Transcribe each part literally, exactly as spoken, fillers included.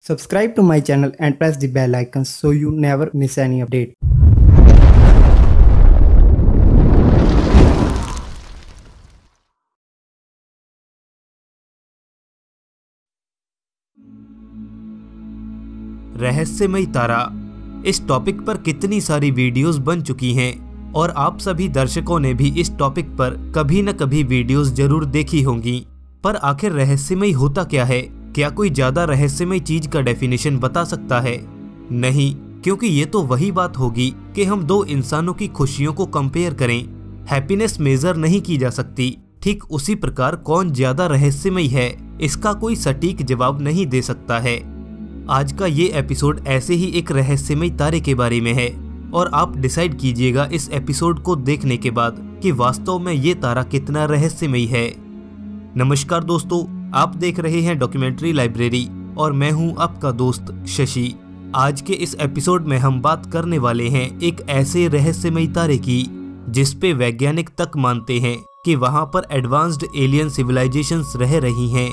Subscribe to my channel and press the bell icon so you never miss any update. रहस्यमयी तारा, इस topic पर कितनी सारी videos बन चुकी हैं और आप सभी दर्शकों ने भी इस टॉपिक पर कभी न कभी वीडियोस जरूर देखी होंगी। पर आखिर रहस्यमयी होता क्या है? क्या कोई ज्यादा रहस्यमयी चीज का डेफिनेशन बता सकता है? नहीं, क्योंकि ये तो वही बात होगी कि हम दो इंसानों की खुशियों को कंपेयर करें। हैप्पीनेस मेजर नहीं की जा सकती। ठीक उसी प्रकार कौन ज्यादा रहस्यमयी है, इसका कोई सटीक जवाब नहीं दे सकता है। आज का ये एपिसोड ऐसे ही एक रहस्यमयी तारे के बारे में है और आप डिसाइड कीजिएगा इस एपिसोड को देखने के बाद कि वास्तव में ये तारा कितना रहस्यमयी है। नमस्कार दोस्तों, आप देख रहे हैं डॉक्यूमेंट्री लाइब्रेरी और मैं हूं आपका दोस्त शशि। आज के इस एपिसोड में हम बात करने वाले हैं एक ऐसे रहस्यमयी तारे की जिस पे वैज्ञानिक तक मानते हैं कि वहां पर एडवांस्ड एलियन सिविलाइजेशंस रह रही हैं।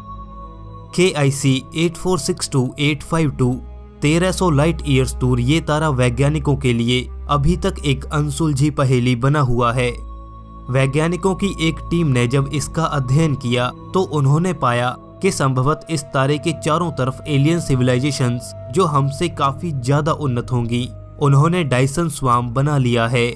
K I C eight four six two eight five two तेरह सौ लाइट ईयर्स दूर ये तारा वैज्ञानिकों के लिए अभी तक एक अनसुलझी पहेली बना हुआ है। वैज्ञानिकों की एक टीम ने जब इसका अध्ययन किया तो उन्होंने पाया कि संभवतः इस तारे के चारों तरफ एलियन सिविलाइजेशंस जो हमसे काफी ज्यादा उन्नत होंगी, उन्होंने डायसन स्वार्म बना लिया है।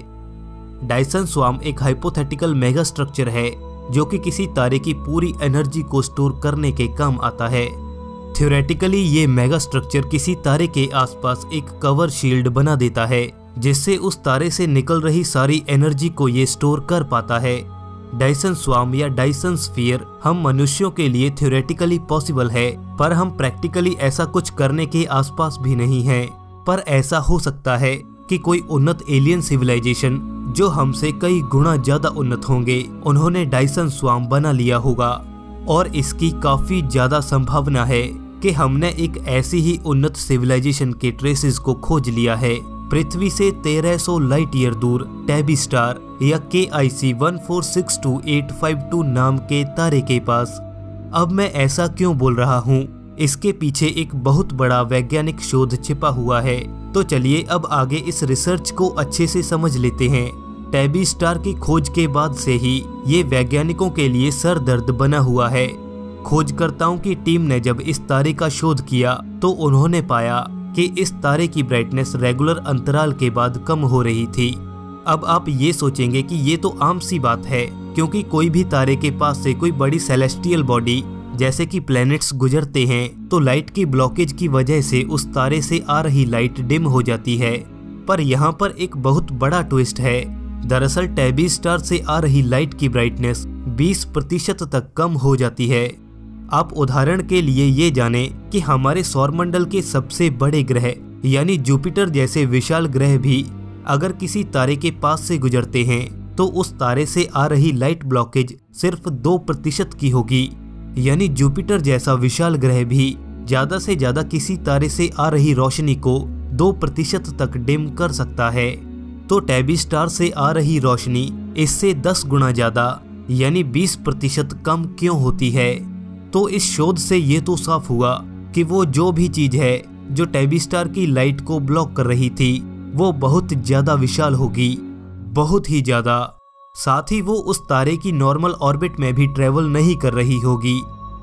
डायसन स्वार्म एक हाइपोथेटिकल मेगा स्ट्रक्चर है जो कि किसी तारे की पूरी एनर्जी को स्टोर करने के काम आता है। थ्योरेटिकली ये मेगा स्ट्रक्चर किसी तारे के आसपास एक कवर शील्ड बना देता है जिससे उस तारे से निकल रही सारी एनर्जी को ये स्टोर कर पाता है। डायसन स्वार्म या डायसन स्फीयर हम मनुष्यों के लिए थ्योरेटिकली पॉसिबल है, पर हम प्रैक्टिकली ऐसा कुछ करने के आसपास भी नहीं हैं। पर ऐसा हो सकता है कि कोई उन्नत एलियन सिविलाइजेशन जो हमसे कई गुना ज्यादा उन्नत होंगे, उन्होंने डायसन स्वार्म बना लिया होगा और इसकी काफी ज्यादा संभावना है कि हमने एक ऐसी ही उन्नत सिविलाइजेशन के ट्रेसेस को खोज लिया है पृथ्वी से तेरह सौ लाइट ईयर दूर टैबी स्टार या K I C one four six two eight five two नाम के तारे के पास। अब मैं ऐसा क्यों बोल रहा हूँ? इसके पीछे एक बहुत बड़ा वैज्ञानिक शोध छिपा हुआ है। तो चलिए अब आगे इस रिसर्च को अच्छे से समझ लेते हैं। टैबी स्टार की खोज के बाद से ही ये वैज्ञानिकों के लिए सर दर्द बना हुआ है। खोजकर्ताओं की टीम ने जब इस तारे का शोध किया तो उन्होंने पाया कि इस तारे की ब्राइटनेस रेगुलर अंतराल के बाद कम हो रही थी। अब आप ये सोचेंगे कि ये तो आम सी बात है, क्योंकि कोई भी तारे के पास से कोई बड़ी सेलेस्टियल बॉडी जैसे कि प्लैनेट्स गुजरते हैं तो लाइट की ब्लॉकेज की वजह से उस तारे से आ रही लाइट डिम हो जाती है। पर यहाँ पर एक बहुत बड़ा ट्विस्ट है। दरअसल टैबी स्टार से आ रही लाइट की ब्राइटनेस बीस प्रतिशत तक कम हो जाती है। आप उदाहरण के लिए ये जाने कि हमारे सौरमंडल के सबसे बड़े ग्रह यानी जुपिटर जैसे विशाल ग्रह भी अगर किसी तारे के पास से गुजरते हैं तो उस तारे से आ रही लाइट ब्लॉकेज सिर्फ दो प्रतिशत की होगी। यानी जुपिटर जैसा विशाल ग्रह भी ज्यादा से ज्यादा किसी तारे से आ रही रोशनी को दो प्रतिशत तक डिम कर सकता है। तो टैबी स्टार से आ रही रोशनी इससे दस गुना ज्यादा यानी बीस प्रतिशत कम क्यों होती है? तो इस शोध से ये तो साफ हुआ कि वो जो भी चीज है जो टैबी स्टार की लाइट को ब्लॉक कर रही थी वो बहुत ज्यादा विशाल होगी, बहुत ही ज्यादा। साथ ही वो उस तारे की नॉर्मल ऑर्बिट में भी ट्रेवल नहीं कर रही होगी।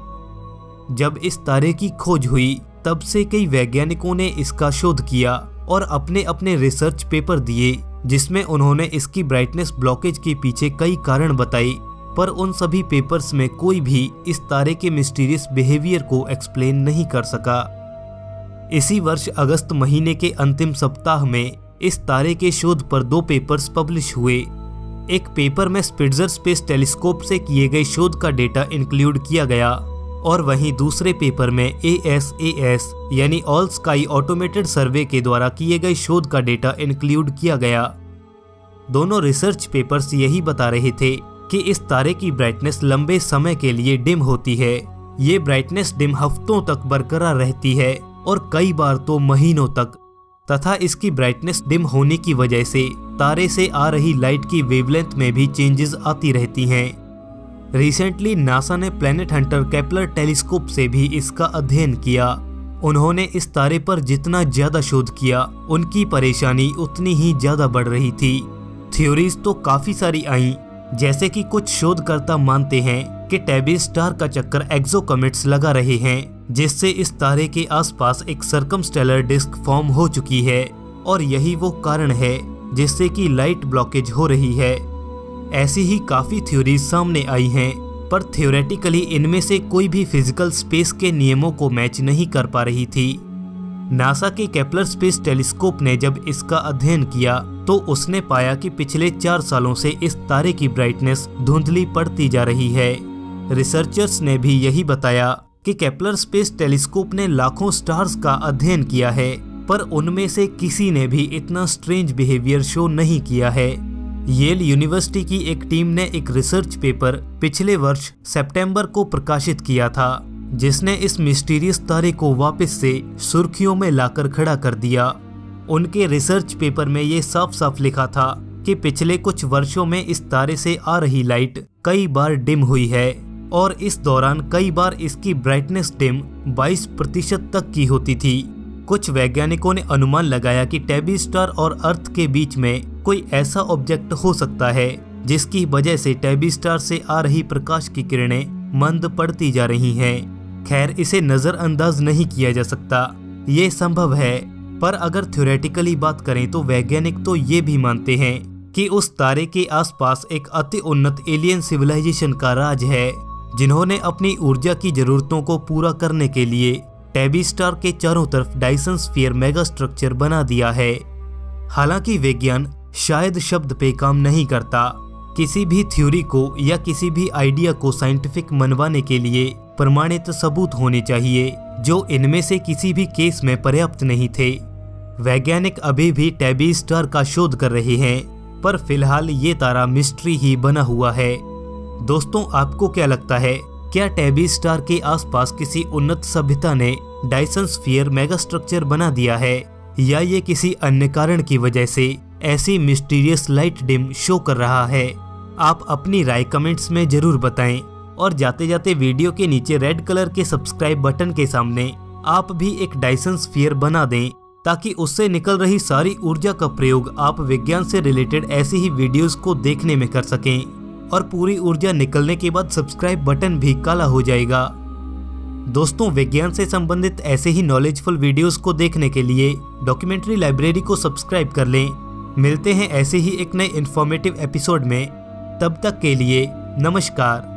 जब इस तारे की खोज हुई तब से कई वैज्ञानिकों ने इसका शोध किया और अपने अपने रिसर्च पेपर दिए जिसमें उन्होंने इसकी ब्राइटनेस ब्लॉकेज के पीछे कई कारण बताए, पर उन सभी पेपर्स में कोई भी इस तारे के मिस्टीरियस बिहेवियर को एक्सप्लेन नहीं कर सका। इसी वर्ष अगस्त महीने के अंतिम सप्ताह में इस तारे के शोध पर दो पेपर्स पब्लिश हुए। एक पेपर में स्पिट्जर स्पेस टेलीस्कोप से किए गए शोध का डेटा इंक्लूड किया गया और वहीं दूसरे पेपर में ए एस ए एस यानी ऑल स्काई ऑटोमेटेड सर्वे के द्वारा किए गए शोध का डेटा इंक्लूड किया गया। दोनों रिसर्च पेपर्स यही बता रहे थे कि इस तारे की ब्राइटनेस लंबे समय के लिए डिम होती है। ये ब्राइटनेस डिम हफ्तों तक बरकरार रहती है और कई बार तो महीनों तक, तथा इसकी ब्राइटनेस डिम होने की वजह से तारे से आ रही लाइट की वेवलेंथ में भी चेंजेस आती रहती हैं। रिसेंटली नासा ने प्लैनेट हंटर केपलर टेलीस्कोप से भी इसका अध्ययन किया उन्होंने इस तारे पर जितना ज्यादा शोध किया, उनकी परेशानी उतनी ही ज्यादा बढ़ रही थी। थ्योरीज तो काफी सारी आई, जैसे कि कुछ शोधकर्ता मानते हैं कि टैबी स्टार का चक्कर एक्सोकॉमेट्स लगा रहे हैं, जिससे इस तारे के आसपास एक सर्कमस्टेलर डिस्क फॉर्म हो चुकी है और यही वो कारण है जिससे कि लाइट ब्लॉकेज हो रही है। ऐसी ही काफी थ्योरीज सामने आई हैं, पर थ्योरेटिकली इनमें से कोई भी फिजिकल स्पेस के नियमों को मैच नहीं कर पा रही थी। नासा के केपलर स्पेस टेलीस्कोप ने जब इसका अध्ययन किया तो उसने पाया कि पिछले चार सालों से इस तारे की ब्राइटनेस धुंधली पड़ती जा रही है। रिसर्चर्स ने भी यही बताया कि केपलर स्पेस टेलीस्कोप ने लाखों स्टार्स का अध्ययन किया है, पर उनमें से किसी ने भी इतना स्ट्रेंज बिहेवियर शो नहीं किया है। येल यूनिवर्सिटी की एक टीम ने एक रिसर्च पेपर पिछले वर्ष सितंबर को प्रकाशित किया था, जिसने इस मिस्टीरियस तारे को वापस से सुर्खियों में लाकर खड़ा कर दिया। उनके रिसर्च पेपर में ये साफ साफ लिखा था कि पिछले कुछ वर्षों में इस तारे से आ रही लाइट कई बार डिम हुई है और इस दौरान कई बार इसकी ब्राइटनेस डिम बाईस प्रतिशत तक की होती थी। कुछ वैज्ञानिकों ने अनुमान लगाया कि टैबी स्टार और अर्थ के बीच में कोई ऐसा ऑब्जेक्ट हो सकता है जिसकी वजह से टैबी स्टार से आ रही प्रकाश की किरणें मंद पड़ती जा रही हैं। खैर, इसे नजरअंदाज नहीं किया जा सकता, ये संभव है, पर अगर थ्योरेटिकली बात करें तो वैज्ञानिक तो ये भी मानते हैं कि उस तारे के आसपास एक अति उन्नत एलियन सिविलाइजेशन का राज है, जिन्होंने अपनी ऊर्जा की जरूरतों को पूरा करने के लिए टैबी स्टार के चारों तरफ डायसन स्फीयर मेगा स्ट्रक्चर बना दिया है। हालांकि विज्ञान शायद शब्द पे काम नहीं करता। किसी भी थ्योरी को या किसी भी आइडिया को साइंटिफिक मनवाने के लिए प्रमाणित सबूत होने चाहिए, जो इनमें से किसी भी केस में पर्याप्त नहीं थे। वैज्ञानिक अभी भी टैबी स्टार का शोध कर रहे हैं, पर फिलहाल ये तारा मिस्ट्री ही बना हुआ है। दोस्तों, आपको क्या लगता है, क्या टैबी स्टार के आसपास किसी उन्नत सभ्यता ने डायसन स्फीयर मेगा स्ट्रक्चर बना दिया है, या ये किसी अन्य कारण की वजह से ऐसी मिस्टीरियस लाइट डिम शो कर रहा है? आप अपनी राय कमेंट्स में जरूर बताएं और जाते जाते वीडियो के नीचे रेड कलर के सब्सक्राइब बटन के सामने आप भी एक डायसन स्फीयर बना दें, ताकि उससे निकल रही सारी ऊर्जा का प्रयोग आप विज्ञान से रिलेटेड ऐसी ही वीडियोस को देखने में कर सकें और पूरी ऊर्जा निकलने के बाद सब्सक्राइब बटन भी काला हो जाएगा। दोस्तों, विज्ञान से संबंधित ऐसे ही नॉलेजफुल वीडियोस को देखने के लिए डॉक्यूमेंट्री लाइब्रेरी को सब्सक्राइब कर लें। मिलते हैं ऐसे ही एक नए इन्फॉर्मेटिव एपिसोड में, तब तक के लिए नमस्कार।